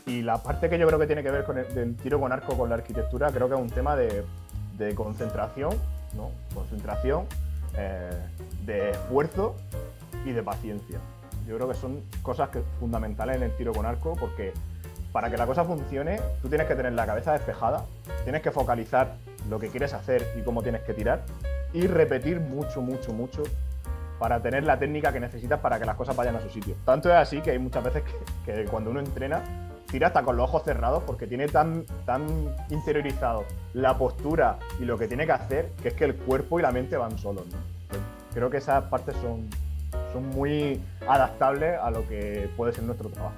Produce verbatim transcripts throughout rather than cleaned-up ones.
Y la parte que yo creo que tiene que ver con el del tiro con arco con la arquitectura, creo que es un tema de, de concentración, ¿no? Concentración, eh, de esfuerzo y de paciencia. Yo creo que son cosas que, fundamentales en el tiro con arco, porque para que la cosa funcione, tú tienes que tener la cabeza despejada, tienes que focalizar lo que quieres hacer y cómo tienes que tirar, y repetir mucho, mucho, mucho para tener la técnica que necesitas para que las cosas vayan a su sitio. Tanto es así que hay muchas veces que, que cuando uno entrena, tira hasta con los ojos cerrados porque tiene tan, tan interiorizado la postura y lo que tiene que hacer, que es que el cuerpo y la mente van solos, ¿no? Pues creo que esas partes son, son muy adaptables a lo que puede ser nuestro trabajo.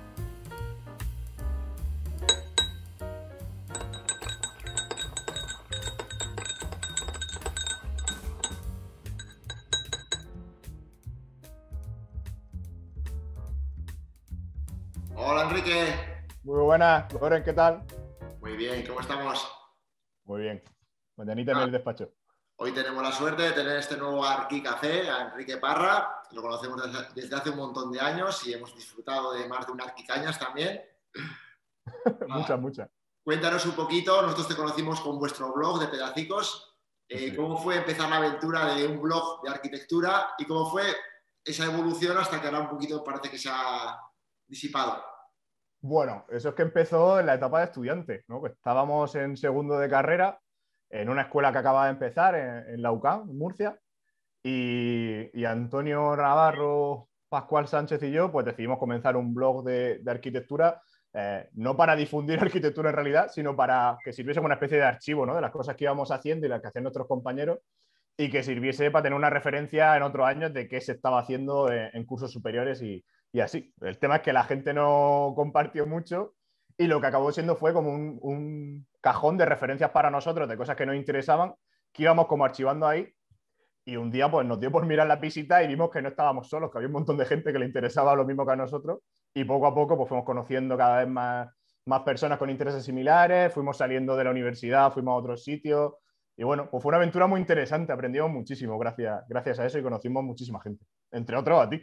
Hola Enrique. Muy buenas, Loren, ¿qué tal? Muy bien, ¿cómo estamos? Muy bien. Mañanita en Ah, el despacho. hoy tenemos la suerte de tener este nuevo Arqui Café, a Enrique Parra. Lo conocemos desde, desde hace un montón de años y hemos disfrutado de más de un Arqui Cañas también. Muchas, Ah, muchas. cuéntanos un poquito, nosotros te conocimos con vuestro blog de Pedacicos. Eh, Sí. ¿Cómo fue empezar la aventura de un blog de arquitectura y cómo fue esa evolución hasta que ahora un poquito parece que se ha disipado? Bueno, eso es que empezó en la etapa de estudiante, ¿no? Pues estábamos en segundo de carrera, en una escuela que acaba de empezar, en, en la U C A M, en Murcia, y, y Antonio Navarro, Pascual Sánchez y yo, pues decidimos comenzar un blog de, de arquitectura, eh, no para difundir arquitectura en realidad, sino para que sirviese como una especie de archivo, ¿no? De las cosas que íbamos haciendo y las que hacían nuestros compañeros, y que sirviese para tener una referencia en otros años de qué se estaba haciendo en, en cursos superiores y, y, así. El tema es que la gente no compartió mucho y lo que acabó siendo fue como un, un cajón de referencias para nosotros, de cosas que nos interesaban, que íbamos como archivando ahí. Y un día pues nos dio por mirar las visitas y vimos que no estábamos solos, que había un montón de gente que le interesaba lo mismo que a nosotros, y poco a poco pues fuimos conociendo cada vez más, más personas con intereses similares, fuimos saliendo de la universidad, fuimos a otros sitios, y bueno, pues fue una aventura muy interesante, aprendimos muchísimo gracias, gracias a eso y conocimos muchísima gente, entre otros a ti.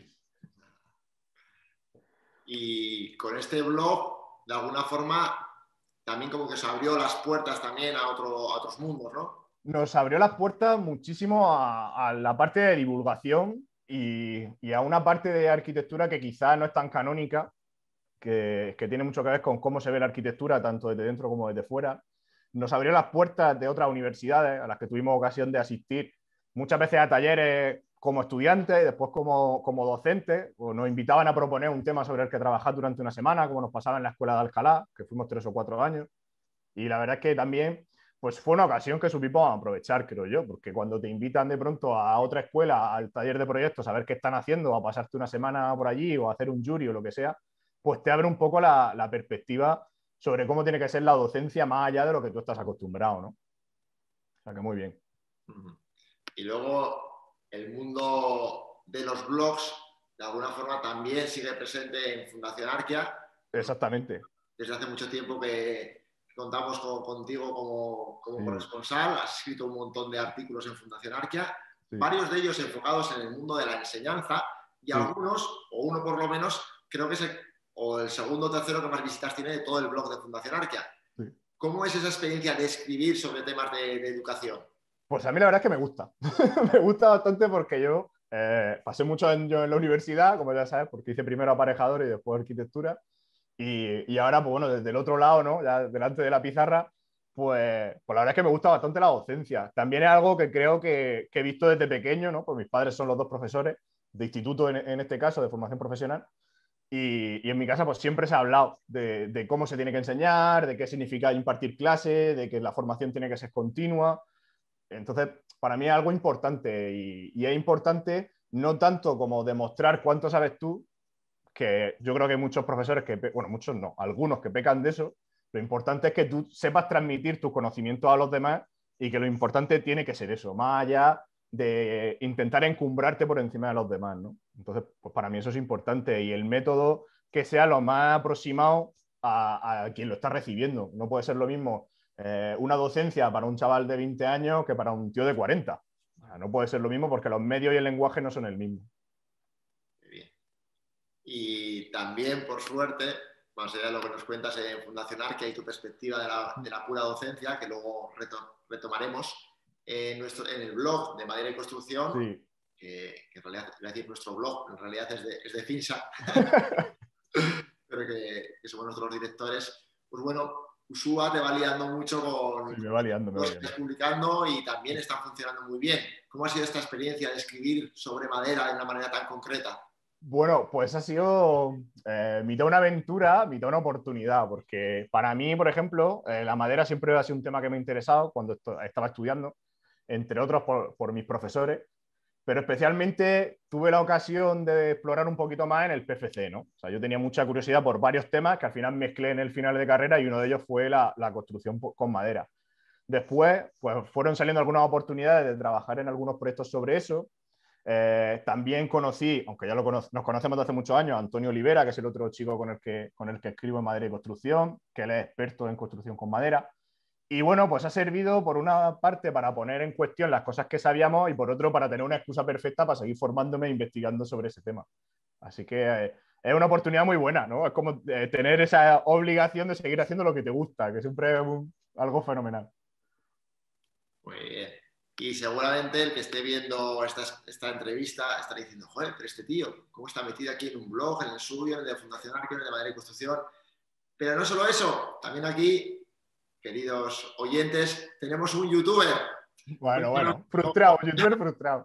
Y con este blog, de alguna forma, también como que se abrió las puertas también a, otro, a otros mundos, ¿no? Nos abrió las puertas muchísimo a, a la parte de divulgación y, y, a una parte de arquitectura que quizás no es tan canónica, que, que tiene mucho que ver con cómo se ve la arquitectura, tanto desde dentro como desde fuera. Nos abrió las puertas de otras universidades a las que tuvimos ocasión de asistir, muchas veces a talleres como estudiantes y después como, como docentes, o nos invitaban a proponer un tema sobre el que trabajar durante una semana, como nos pasaba en la Escuela de Alcalá, que fuimos tres o cuatro años. Y la verdad es que también pues fue una ocasión que supimos aprovechar, creo yo, porque cuando te invitan de pronto a otra escuela, al taller de proyectos, a ver qué están haciendo, a pasarte una semana por allí o a hacer un jury o lo que sea, pues te abre un poco la, la perspectiva sobre cómo tiene que ser la docencia más allá de lo que tú estás acostumbrado, ¿no? O sea que muy bien. Y luego el mundo de los blogs, de alguna forma, también sigue presente en Fundación Arquia. Exactamente. Desde hace mucho tiempo que contamos con, contigo como, como Sí, corresponsal, has escrito un montón de artículos en Fundación Arquia, sí, varios de ellos enfocados en el mundo de la enseñanza y sí. algunos, o uno por lo menos, creo que es el, o el segundo o tercero que más visitas tiene de todo el blog de Fundación Arquia. Sí. ¿Cómo es esa experiencia de escribir sobre temas de, de educación? Pues a mí la verdad es que me gusta. Me gusta bastante porque yo eh, pasé mucho en, yo en la universidad, como ya sabes, porque hice primero aparejador y después arquitectura. Y, y ahora, pues bueno, desde el otro lado, ¿no? Ya delante de la pizarra, pues, pues la verdad es que me gusta bastante la docencia. También es algo que creo que, que he visto desde pequeño, ¿no? Pues mis padres son los dos profesores de instituto, en, en este caso, de formación profesional. Y, y, en mi casa, pues siempre se ha hablado de, de cómo se tiene que enseñar, de qué significa impartir clase, de que la formación tiene que ser continua. Entonces, para mí es algo importante y, y es importante no tanto como demostrar cuánto sabes tú, que yo creo que hay muchos profesores que, bueno, muchos no, algunos que pecan de eso. Lo importante es que tú sepas transmitir tus conocimientos a los demás y que lo importante tiene que ser eso, más allá de intentar encumbrarte por encima de los demás, ¿no? Entonces, pues para mí eso es importante y el método que sea lo más aproximado a, a quien lo está recibiendo. No puede ser lo mismo eh, una docencia para un chaval de veinte años que para un tío de cuarenta. O sea, no puede ser lo mismo porque los medios y el lenguaje no son el mismo. Y también, por suerte, más allá de lo que nos cuentas en Fundación Arque y tu perspectiva de la, de la pura docencia, que luego reto, retomaremos, en, nuestro, en el blog de Madera y Construcción, Sí. que, que en realidad, voy a decir nuestro blog, en realidad es de, es de Finsa, pero que, que somos nuestros directores, pues bueno, Usua te va liando mucho con Sí, me va liando, me va los que liando. estás publicando y también están funcionando muy bien. ¿Cómo ha sido esta experiencia de escribir sobre madera de una manera tan concreta? Bueno, pues ha sido eh, mitad una aventura, mitad una oportunidad, porque para mí, por ejemplo, eh, la madera siempre ha sido un tema que me ha interesado cuando esto, estaba estudiando, entre otros por, por mis profesores, pero especialmente tuve la ocasión de explorar un poquito más en el P F C, ¿no? O sea, yo tenía mucha curiosidad por varios temas que al final mezclé en el final de carrera y uno de ellos fue la, la construcción con madera. Después, pues fueron saliendo algunas oportunidades de trabajar en algunos proyectos sobre eso. Eh, también conocí, aunque ya lo cono nos conocemos de hace muchos años, a Antonio Olivera, que es el otro chico con el, que, con el que escribo en madera y construcción, que él es experto en construcción con madera. Y bueno, pues ha servido por una parte para poner en cuestión las cosas que sabíamos y por otro para tener una excusa perfecta para seguir formándome e investigando sobre ese tema. Así que eh, es una oportunidad muy buena, ¿no? Es como eh, tener esa obligación de seguir haciendo lo que te gusta, que siempre es un, algo fenomenal. Muy bien. Y seguramente el que esté viendo esta, esta entrevista estará diciendo, joder, pero este tío, ¿cómo está metido aquí en un blog, en el suyo, en el de Fundación Arque, en el de Madera y Construcción? Pero no solo eso, también aquí, queridos oyentes, tenemos un youtuber. Bueno, bueno, frustrado, youtuber frustrado.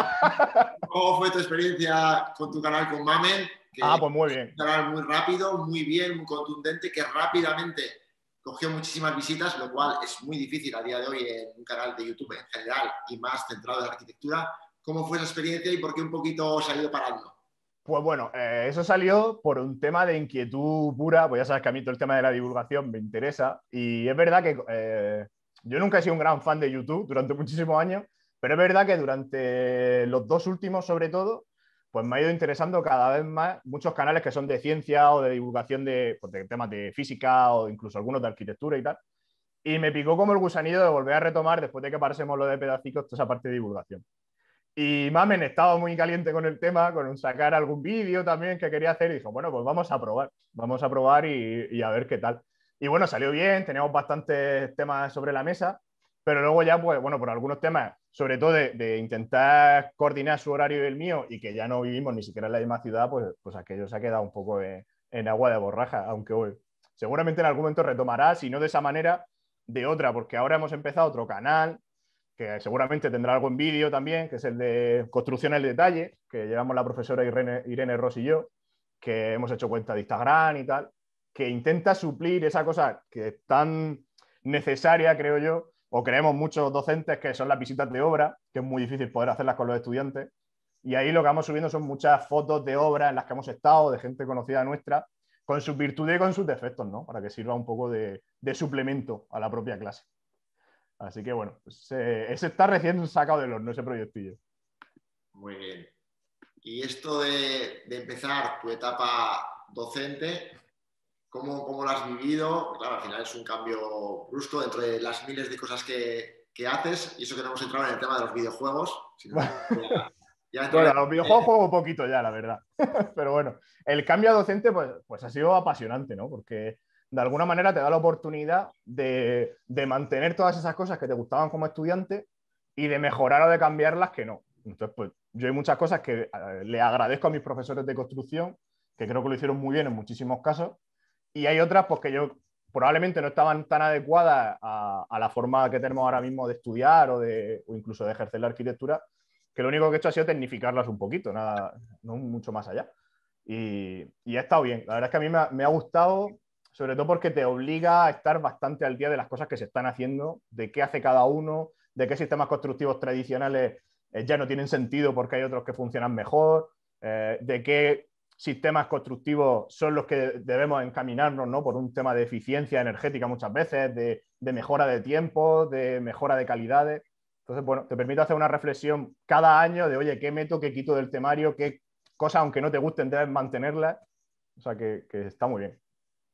¿Cómo fue tu experiencia con tu canal con Mamen? Que Ah, pues muy es bien. un canal muy rápido, muy bien, muy contundente, que rápidamente cogió muchísimas visitas, lo cual es muy difícil a día de hoy en un canal de YouTube en general y más centrado en la arquitectura. ¿Cómo fue esa experiencia y por qué un poquito os ha ido parando? Pues bueno, eh, eso salió por un tema de inquietud pura, pues ya sabes que a mí todo el tema de la divulgación me interesa y es verdad que eh, yo nunca he sido un gran fan de YouTube durante muchísimos años, pero es verdad que durante los dos últimos sobre todo, pues me ha ido interesando cada vez más muchos canales que son de ciencia o de divulgación de, pues de temas de física o incluso algunos de arquitectura y tal. Y me picó como el gusanillo de volver a retomar después de que parásemos lo de pedacitos toda esa parte de divulgación. Y Mamen estaba muy caliente con el tema, con sacar algún vídeo también que quería hacer y dijo, bueno, pues vamos a probar, vamos a probar y, y a ver qué tal. Y bueno, salió bien, teníamos bastantes temas sobre la mesa, pero luego ya, pues bueno, por algunos temas, sobre todo de, de intentar coordinar su horario y el mío y que ya no vivimos ni siquiera en la misma ciudad, pues, pues aquello se ha quedado un poco en, en agua de borraja, aunque hoy seguramente en algún momento retomará, si no de esa manera, de otra, porque ahora hemos empezado otro canal que seguramente tendrá algo en vídeo también, que es el de construcción al detalle, que llevamos la profesora Irene, Irene Ross y yo, que hemos hecho cuenta de Instagram y tal, que intenta suplir esa cosa que es tan necesaria, creo yo, o creemos muchos docentes, que son las visitas de obra, que es muy difícil poder hacerlas con los estudiantes. Y ahí lo que vamos subiendo son muchas fotos de obras en las que hemos estado, de gente conocida nuestra, con sus virtudes y con sus defectos, ¿no? Para que sirva un poco de, de suplemento a la propia clase. Así que bueno, pues, eh, ese está recién sacado del horno, ese proyectillo. Muy bien. Y esto de, de empezar tu etapa docente, ¿cómo, cómo lo has vivido? Claro, al final es un cambio brusco dentro de las miles de cosas que, que haces, y eso que no hemos entrado en el tema de los videojuegos. Sino ya, ya bueno, a los videojuegos juego poquito ya, la verdad. Pero bueno, el cambio a docente pues, pues ha sido apasionante, ¿no? Porque de alguna manera te da la oportunidad de, de mantener todas esas cosas que te gustaban como estudiante y de mejorar o de cambiarlas que no. Entonces, pues yo hay muchas cosas que eh, le agradezco a mis profesores de construcción, que creo que lo hicieron muy bien en muchísimos casos, y hay otras pues que yo probablemente no estaban tan adecuadas a, a la forma que tenemos ahora mismo de estudiar o, de, o incluso de ejercer la arquitectura, que lo único que he hecho ha sido tecnificarlas un poquito, nada, no mucho más allá. Y, y ha estado bien. La verdad es que a mí me ha, me ha gustado, sobre todo porque te obliga a estar bastante al día de las cosas que se están haciendo, de qué hace cada uno, de qué sistemas constructivos tradicionales eh, ya no tienen sentido porque hay otros que funcionan mejor, eh, de qué sistemas constructivos son los que debemos encaminarnos, ¿no? Por un tema de eficiencia energética muchas veces, de, de mejora de tiempos, de mejora de calidades. Entonces, bueno, te permite hacer una reflexión cada año de, oye, ¿qué meto, qué quito del temario, qué cosas, aunque no te gusten, debes mantenerlas? O sea, que, que está muy bien.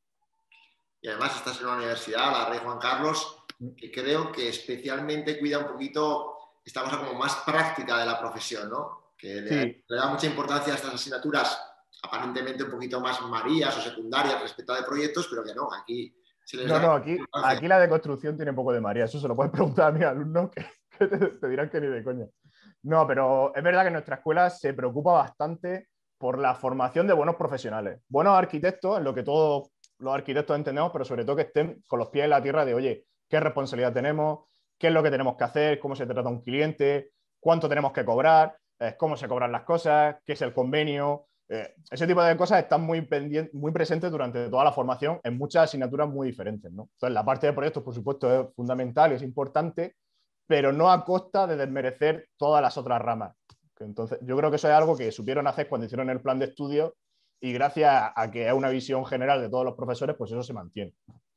Y además estás en una universidad, la Rey Juan Carlos, que creo que especialmente cuida un poquito esta cosa como más práctica de la profesión, ¿no? Que le, Sí. le da mucha importancia a estas asignaturas aparentemente un poquito más marías o secundarias respecto a de proyectos, pero que no, aquí se les No, da no, aquí, aquí la de construcción tiene un poco de María. Eso se lo puedes preguntar a mis alumnos que, que te, te dirán que ni de coña. No, pero es verdad que nuestra escuela se preocupa bastante por la formación de buenos profesionales, buenos arquitectos, en lo que todos los arquitectos entendemos, pero sobre todo que estén con los pies en la tierra de, oye, qué responsabilidad tenemos, qué es lo que tenemos que hacer, cómo se trata un cliente, cuánto tenemos que cobrar, eh, cómo se cobran las cosas, qué es el convenio. Eh, ese tipo de cosas están muy, muy presentes durante toda la formación en muchas asignaturas muy diferentes, ¿no? Entonces, la parte de proyectos, por supuesto, es fundamental y es importante, pero no a costa de desmerecer todas las otras ramas. Entonces, yo creo que eso es algo que supieron hacer cuando hicieron el plan de estudio y gracias a que es una visión general de todos los profesores, pues eso se mantiene.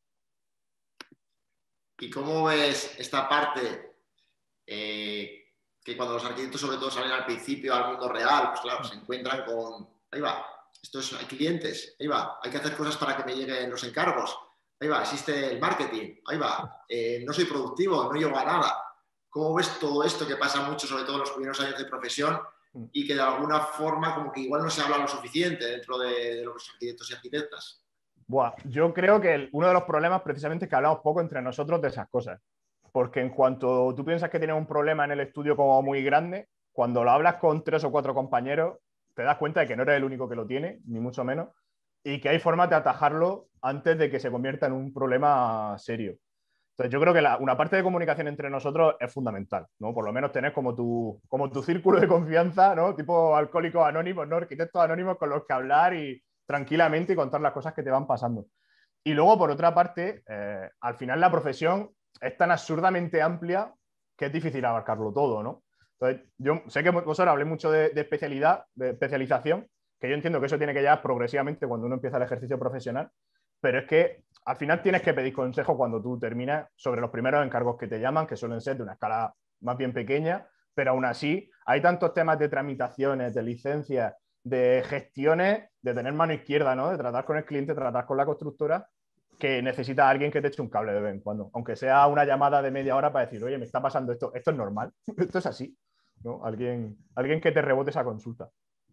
¿Y cómo ves esta parte eh, que cuando los arquitectos sobre todo salen al principio al mundo real, pues claro, se encuentran con, ahí va, estos hay clientes, ahí va, hay que hacer cosas para que me lleguen los encargos, ahí va, existe el marketing, ahí va, eh, no soy productivo, no llego a nada. ¿Cómo ves todo esto que pasa mucho, sobre todo en los primeros años de profesión y que de alguna forma como que igual no se habla lo suficiente dentro de, de los arquitectos y arquitectas? Buah, yo creo que el, uno de los problemas precisamente es que hablamos poco entre nosotros de esas cosas. Porque en cuanto tú piensas que tienes un problema en el estudio como muy grande, cuando lo hablas con tres o cuatro compañeros, te das cuenta de que no eres el único que lo tiene, ni mucho menos, y que hay formas de atajarlo antes de que se convierta en un problema serio. Entonces, yo creo que la, una parte de comunicación entre nosotros es fundamental, ¿no? Por lo menos tener como tu, como tu círculo de confianza, ¿no? Tipo alcohólicos anónimos, ¿no? Arquitectos anónimos con los que hablar y tranquilamente y contar las cosas que te van pasando. Y luego, por otra parte, eh, al final la profesión es tan absurdamente amplia que es difícil abarcarlo todo, ¿no? Entonces, yo sé que vosotros habléis mucho de, de especialidad, de especialización, que yo entiendo que eso tiene que llegar progresivamente cuando uno empieza el ejercicio profesional, pero es que al final tienes que pedir consejo cuando tú terminas sobre los primeros encargos que te llaman, que suelen ser de una escala más bien pequeña, pero aún así hay tantos temas de tramitaciones, de licencias, de gestiones, de tener mano izquierda, ¿no? De tratar con el cliente, tratar con la constructora, que necesita a alguien que te eche un cable de vez en cuando, aunque sea una llamada de media hora para decir, oye, me está pasando esto, esto es normal, esto es así, ¿no? Alguien, alguien que te rebote esa consulta.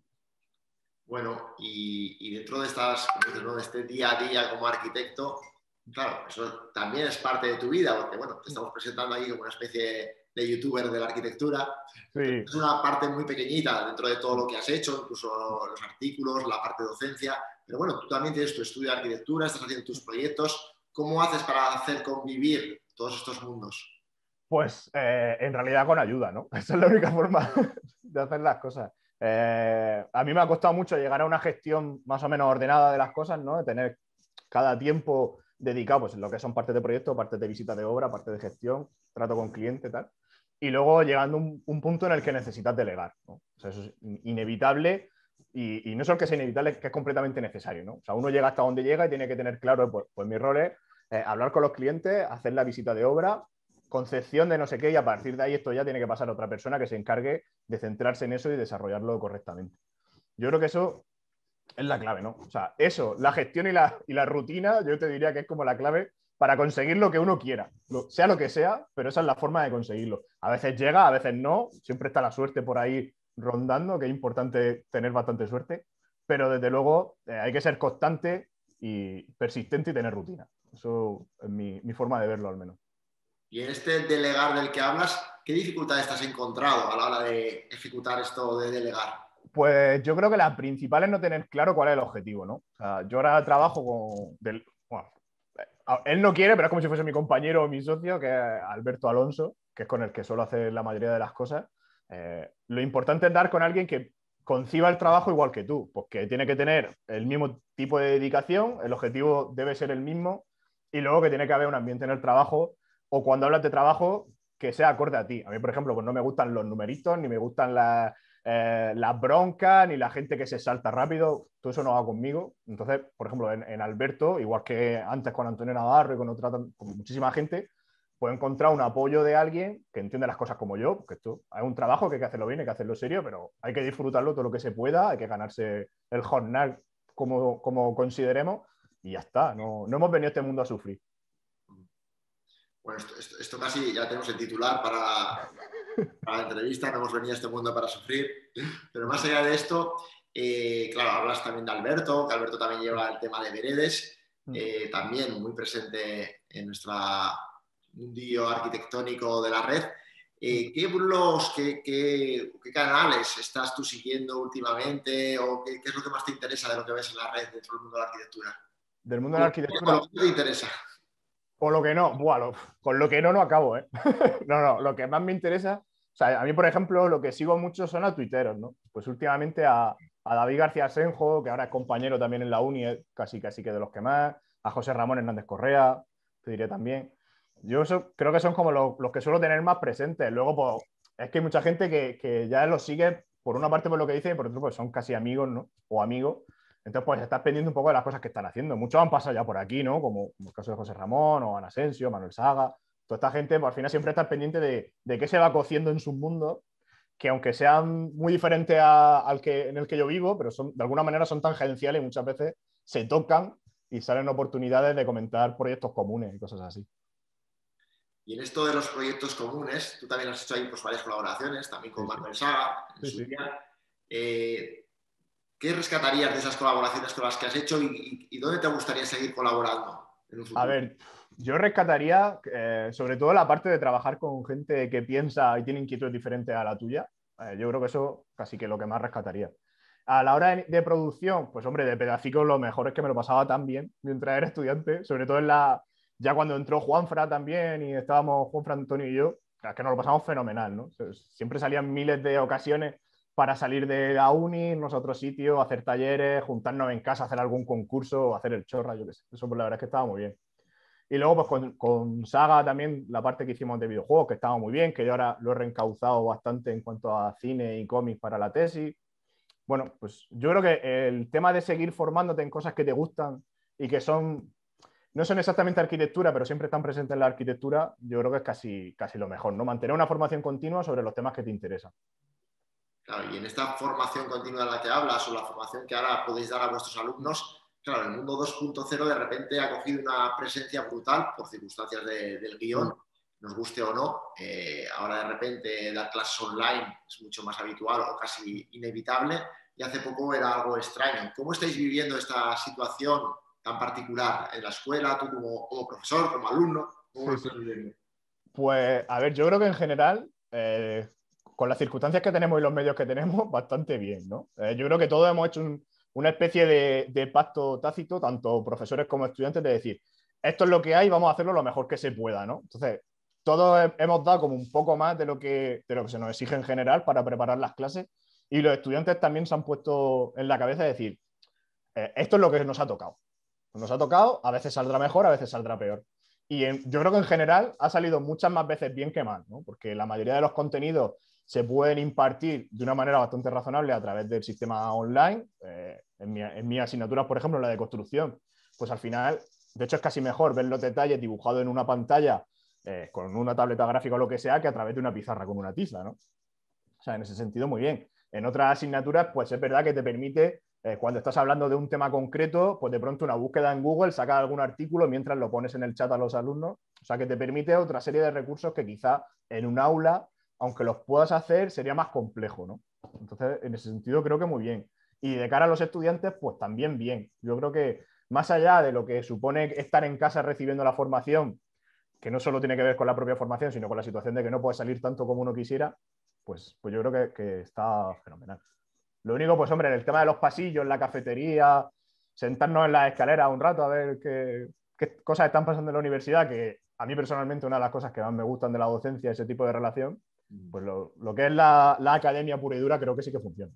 Bueno, y, y dentro de estas, ¿no? de este día a día como arquitecto, claro, eso también es parte de tu vida, porque bueno, te estamos presentando aquí como una especie de youtuber de la arquitectura. Sí. Es una parte muy pequeñita dentro de todo lo que has hecho, incluso los artículos, la parte de docencia, pero bueno, tú también tienes tu estudio de arquitectura, estás haciendo tus proyectos. ¿Cómo haces para hacer convivir todos estos mundos? Pues eh, en realidad con ayuda, ¿no? Esa es la única forma de hacer las cosas. Eh, a mí me ha costado mucho llegar a una gestión más o menos ordenada de las cosas, ¿no? De tener cada tiempo dedicado pues, en lo que son partes de proyecto, partes de visita de obra, partes de gestión, trato con cliente y tal. Y luego llegando a un, un punto en el que necesitas delegar, ¿no? O sea, eso es inevitable y, y no solo que es inevitable, es que es completamente necesario, ¿no? O sea, uno llega hasta donde llega y tiene que tener claro, pues, pues mi rol es eh, hablar con los clientes, hacer la visita de obra, concepción de no sé qué, y a partir de ahí esto ya tiene que pasar a otra persona que se encargue de centrarse en eso y desarrollarlo correctamente. Yo creo que eso es la clave, ¿no? O sea, eso, la gestión y la, y la rutina, yo te diría que es como la clave para conseguir lo que uno quiera, lo, sea lo que sea, pero esa es la forma de conseguirlo. A veces llega, a veces no, siempre está la suerte por ahí rondando, que es importante tener bastante suerte, pero desde luego eh, hay que ser constante y persistente y tener rutina. Eso es mi, mi forma de verlo al menos. Y en este delegar del que hablas, ¿qué dificultades te has encontrado a la hora de ejecutar esto de delegar? Pues yo creo que la principal es no tener claro cuál es el objetivo, ¿no? O sea, yo ahora trabajo con... Del, bueno, él no quiere, pero es como si fuese mi compañero o mi socio, que es Alberto Alonso, que es con el que suelo hacer la mayoría de las cosas. Eh, lo importante es dar con alguien que conciba el trabajo igual que tú, porque tiene que tener el mismo tipo de dedicación, el objetivo debe ser el mismo, y luego que tiene que haber un ambiente en el trabajo, o cuando hablas de trabajo, que sea acorde a ti. A mí, por ejemplo, pues no me gustan los numeritos, ni me gustan las eh, las broncas, ni la gente que se salta rápido, todo eso no va conmigo. Entonces, por ejemplo, en, en Alberto, igual que antes con Antonio Navarro y con, otra, con muchísima gente, puedo encontrar un apoyo de alguien que entiende las cosas como yo, porque esto es un trabajo que hay que hacerlo bien, hay que hacerlo serio, pero hay que disfrutarlo todo lo que se pueda, hay que ganarse el jornal como, como consideremos y ya está. No, no hemos venido a este mundo a sufrir. Bueno, esto, esto, esto casi ya tenemos el titular para, para la entrevista, no hemos venido a este mundo para sufrir, pero más allá de esto, Eh, claro, hablas también de Alberto, que Alberto también lleva el tema de veredes, eh, también muy presente en nuestro mundillo arquitectónico de la red. Eh, ¿Qué blogs, qué, qué, qué canales estás tú siguiendo últimamente o qué, qué es lo que más te interesa de lo que ves en la red dentro del mundo de la arquitectura? Del mundo O de la lo, o lo arquitectura. que te interesa. O lo que no, buah, lo- con lo que no, no acabo, ¿eh? No, no, lo que más me interesa, o sea, a mí, por ejemplo, lo que sigo mucho son a tuiteros, ¿no? Pues últimamente a, a David García Senjo, que ahora es compañero también en la uni, eh, casi, casi que de los que más, a José Ramón Hernández Correa, te diré también. Yo eso, creo que son como los, los que suelo tener más presentes. Luego, pues, es que hay mucha gente que, que ya los sigue, por una parte por lo que dicen, y por otro, pues son casi amigos, ¿no? O amigos. Entonces, pues estás pendiente un poco de las cosas que están haciendo. Muchos han pasado ya por aquí, ¿no? Como, como el caso de José Ramón o Ana Asensio, Manuel Saga. Toda esta gente, pues al final siempre estás pendiente de, de qué se va cociendo en sus mundos, que aunque sean muy diferentes a, al que, en el que yo vivo, pero son, de alguna manera son tangenciales y muchas veces se tocan y salen oportunidades de comentar proyectos comunes y cosas así. Y en esto de los proyectos comunes, tú también has hecho ahí pues, varias colaboraciones, también con Sí, sí. Manuel Saga, en Sí, su sí. día. Eh, ¿Qué rescatarías de esas colaboraciones con las que has hecho y, y, y dónde te gustaría seguir colaborando en un A futuro? ver, yo rescataría eh, sobre todo la parte de trabajar con gente que piensa y tiene inquietudes diferentes a la tuya. Eh, yo creo que eso casi que lo que más rescataría. A la hora de, de producción, pues hombre, de pedacicos lo mejor es que me lo pasaba tan bien mientras era estudiante, sobre todo en la, ya cuando entró Juanfra también y estábamos Juanfra, Antonio y yo, es que nos lo pasamos fenomenal, ¿no? Siempre salían miles de ocasiones para salir de la uni, irnos a otro sitio, hacer talleres, juntarnos en casa, hacer algún concurso, hacer el chorra, yo qué sé. Eso pues la verdad es que estaba muy bien. Y luego, pues con, con, Saga también, la parte que hicimos de videojuegos, que estaba muy bien, que yo ahora lo he reencauzado bastante en cuanto a cine y cómics para la tesis. Bueno, pues yo creo que el tema de seguir formándote en cosas que te gustan y que son, no son exactamente arquitectura, pero siempre están presentes en la arquitectura, yo creo que es casi, casi lo mejor, ¿no? Mantener una formación continua sobre los temas que te interesan. Claro, y en esta formación continua de la que hablas o la formación que ahora podéis dar a vuestros alumnos, claro, el mundo dos punto cero de repente ha cogido una presencia brutal por circunstancias de, del guión, Mm. nos guste o no. Eh, ahora de repente dar clases online es mucho más habitual o casi inevitable y hace poco era algo extraño. ¿Cómo estáis viviendo esta situación tan particular en la escuela, tú como, como profesor, como alumno? ¿Cómo lo Sí, sí. estás viviendo? Pues, a ver, yo creo que en general, eh, con las circunstancias que tenemos y los medios que tenemos, bastante bien, ¿no? Eh, yo creo que todos hemos hecho un, una especie de, de pacto tácito, tanto profesores como estudiantes, de decir, esto es lo que hay, vamos a hacerlo lo mejor que se pueda, ¿no? Entonces, todos he- hemos dado como un poco más de lo que, de lo que se nos exige en general para preparar las clases y los estudiantes también se han puesto en la cabeza de decir, eh, esto es lo que nos ha tocado. Nos ha tocado, a veces saldrá mejor, a veces saldrá peor. Y en, yo creo que en general ha salido muchas más veces bien que mal, ¿no? Porque la mayoría de los contenidos se pueden impartir de una manera bastante razonable a través del sistema online. Eh, en, mi, en mi asignatura, por ejemplo, la de construcción, pues al final, de hecho es casi mejor ver los detalles dibujados en una pantalla eh, con una tableta gráfica o lo que sea que a través de una pizarra con una tiza, ¿no? O sea, en ese sentido, muy bien. En otras asignaturas, pues es verdad que te permite, eh, cuando estás hablando de un tema concreto, pues de pronto una búsqueda en Google, sacas algún artículo mientras lo pones en el chat a los alumnos. O sea, que te permite otra serie de recursos que quizá en un aula, aunque los puedas hacer, sería más complejo, ¿no? Entonces, en ese sentido, creo que muy bien. Y de cara a los estudiantes, pues también bien. Yo creo que más allá de lo que supone estar en casa recibiendo la formación, que no solo tiene que ver con la propia formación, sino con la situación de que no puede salir tanto como uno quisiera, pues, pues yo creo que, que está fenomenal. Lo único, pues hombre, en el tema de los pasillos, la cafetería, sentarnos en las escaleras un rato a ver qué, qué cosas están pasando en la universidad, que a mí personalmente una de las cosas que más me gustan de la docencia, ese tipo de relación, pues lo, lo que es la, la academia pura y dura creo que sí que funciona.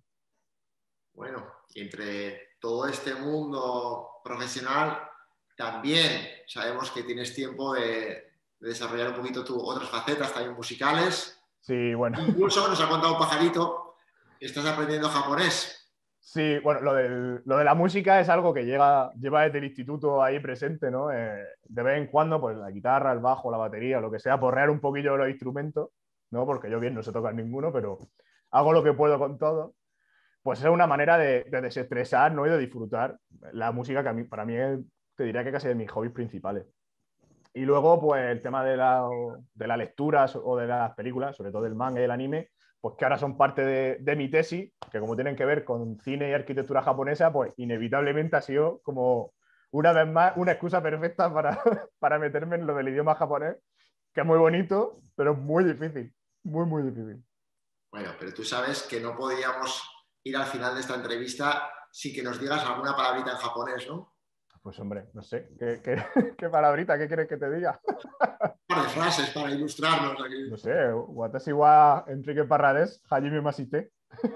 Bueno, y entre todo este mundo profesional, también sabemos que tienes tiempo de, de desarrollar un poquito tus otras facetas, también musicales. Sí, bueno. Incluso nos ha contado un pajarito que estás aprendiendo japonés. Sí, bueno, lo, del, lo de la música es algo que llega, lleva desde el instituto ahí presente, ¿no? Eh, de vez en cuando, pues la guitarra, el bajo, la batería, lo que sea, porrear un poquillo los instrumentos, ¿no? Porque yo bien no sé tocar ninguno, pero hago lo que puedo con todo. Pues es una manera de, de desestresar, ¿no? Y de disfrutar la música que a mí, para mí es, te diría que casi de mis hobbies principales. Y luego, pues el tema de la, de la lectura o de las películas, sobre todo del manga y el anime, pues que ahora son parte de, de mi tesis, que como tienen que ver con cine y arquitectura japonesa, pues inevitablemente ha sido como una vez más una excusa perfecta para, para meterme en lo del idioma japonés, que es muy bonito, pero es muy difícil, muy, muy difícil. Bueno, pero tú sabes que no podíamos ir al final de esta entrevista sin que nos digas alguna palabrita en japonés, ¿no? Pues hombre, no sé, ¿qué, qué, qué palabrita, qué quieres que te diga? Un par de frases para ilustrarnos aquí. No sé, watashi wa Enrique Parrades, Hajime Masite.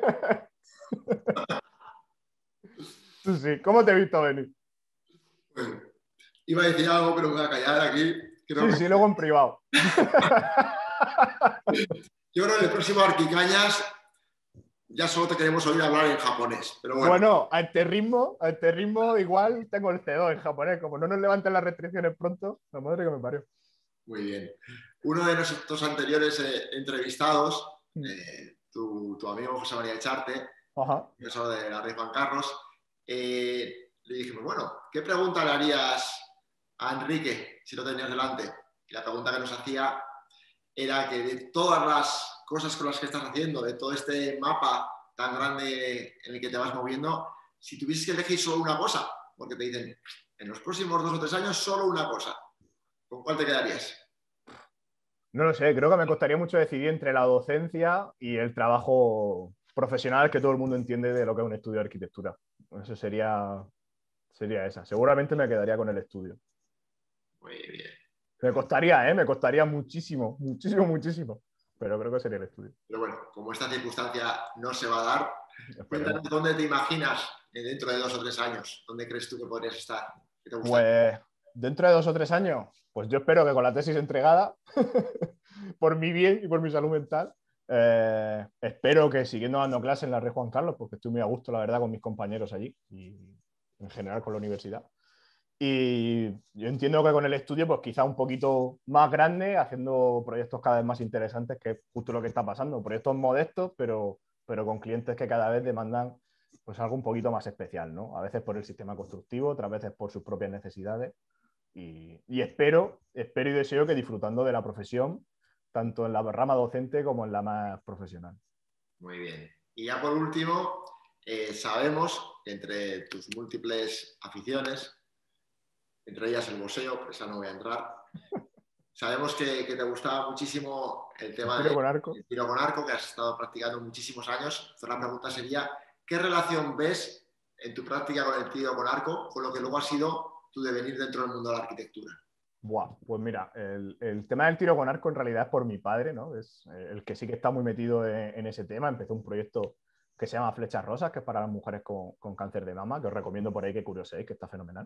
Tú sí, ¿cómo te he visto venir? Bueno, iba a decir algo, pero me voy a callar aquí. Creo Sí, que... sí, luego en privado. Yo creo que en el próximo Arquicañas ya solo te queremos oír hablar en japonés. Pero bueno, Bueno, a este ritmo, a este ritmo igual tengo el C dos en japonés. Como no nos levanten las restricciones pronto, la madre que me parió. muy bien. Uno de nuestros anteriores eh, entrevistados, eh, tu, tu amigo José María Echarte, Ajá. profesor de la Rey Juan Carlos, eh, le dijimos, bueno, ¿qué pregunta le harías a Enrique si lo tenías delante? Y la pregunta que nos hacía era que de todas las cosas con las que estás haciendo, de todo este mapa tan grande en el que te vas moviendo, si tuvieses que elegir solo una cosa, porque te dicen, en los próximos dos o tres años, solo una cosa, ¿con cuál te quedarías? No lo sé, creo que me costaría mucho decidir entre la docencia y el trabajo profesional que todo el mundo entiende de lo que es un estudio de arquitectura. Eso sería, sería esa. Seguramente me quedaría con el estudio. Muy bien. Me costaría, ¿eh? Me costaría muchísimo, muchísimo, muchísimo. Pero creo que sería el estudio. Pero bueno, como esta circunstancia no se va a dar, Esperemos. cuéntanos dónde te imaginas dentro de dos o tres años. ¿Dónde crees tú que podrías estar? ¿Qué te gustaría? Pues dentro de dos o tres años, pues yo espero que con la tesis entregada, por mi bien y por mi salud mental, eh, espero que siguiendo dando clases en la Rey Juan Carlos, porque estoy muy a gusto, la verdad, con mis compañeros allí y en general con la universidad. Y yo entiendo que con el estudio, pues quizá un poquito más grande, haciendo proyectos cada vez más interesantes, que es justo lo que está pasando. Proyectos modestos, pero, pero con clientes que cada vez demandan pues algo un poquito más especial, ¿no? A veces por el sistema constructivo, otras veces por sus propias necesidades. Y, y espero, espero y deseo que disfrutando de la profesión, tanto en la rama docente como en la más profesional. Muy bien. Y ya por último, eh, sabemos que entre tus múltiples aficiones, entre ellas el boxeo, por esa no voy a entrar, sabemos que, que te gustaba muchísimo el tema ¿El tiro del con arco? tiro con arco, que has estado practicando muchísimos años. Entonces la pregunta sería, ¿qué relación ves en tu práctica con el tiro con arco con lo que luego ha sido tu devenir dentro del mundo de la arquitectura? Buah, pues mira, el, el tema del tiro con arco en realidad es por mi padre, ¿no? Es eh, el que sí que está muy metido en, en ese tema. Empezó un proyecto que se llama Flechas Rosas, que es para las mujeres con, con cáncer de mama, que os recomiendo por ahí que curioséis, que está fenomenal.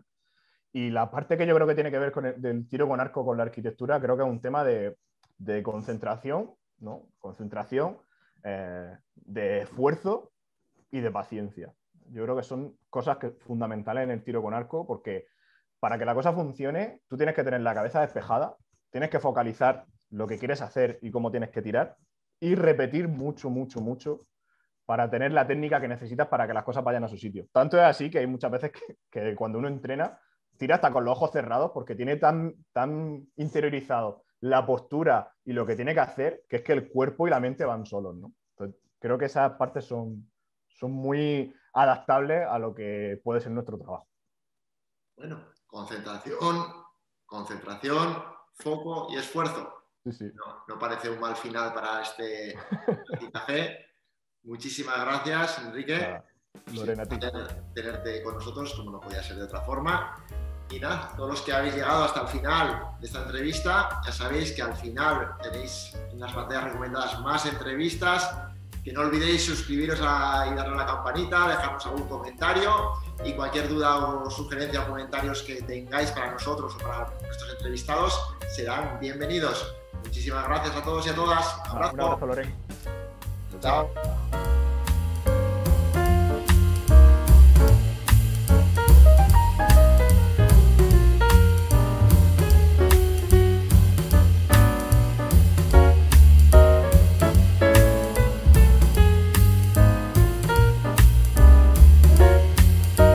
Y la parte que yo creo que tiene que ver con el del tiro con arco con la arquitectura, creo que es un tema de, de concentración, ¿no? Concentración, eh, de esfuerzo y de paciencia. Yo creo que son cosas que, fundamentales en el tiro con arco, porque para que la cosa funcione, tú tienes que tener la cabeza despejada, tienes que focalizar lo que quieres hacer y cómo tienes que tirar, y repetir mucho, mucho, mucho para tener la técnica que necesitas para que las cosas vayan a su sitio. Tanto es así que hay muchas veces que, que cuando uno entrena, tira hasta con los ojos cerrados porque tiene tan, tan interiorizado la postura y lo que tiene que hacer, que es que el cuerpo y la mente van solos, ¿no? Entonces, creo que esas partes son, son muy adaptables a lo que puede ser nuestro trabajo. Bueno, concentración, concentración, foco y esfuerzo. Sí, sí. No, no parece un mal final para este café. Muchísimas gracias, Enrique. Nada, Lorena, a ti. Tenerte con nosotros, como no podía ser de otra forma. Y nada, todos los que habéis llegado hasta el final de esta entrevista, ya sabéis que al final tenéis en las pantallas recomendadas más entrevistas. Que no olvidéis suscribiros a, y darle a la campanita, dejarnos algún comentario y cualquier duda o sugerencia o comentarios que tengáis para nosotros o para nuestros entrevistados serán bienvenidos. Muchísimas gracias a todos y a todas. Un abrazo, Loren. Chao.